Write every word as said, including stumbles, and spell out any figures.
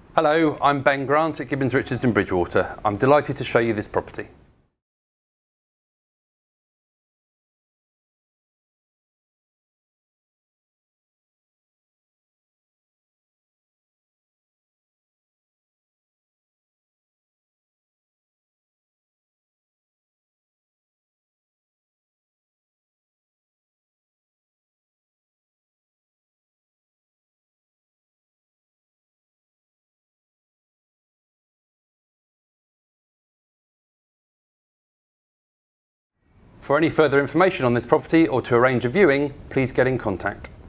Hello, I'm Ben Grant at Gibbons Richards in Bridgwater. I'm delighted to show you this property. For any further information on this property or to arrange a viewing, please get in contact.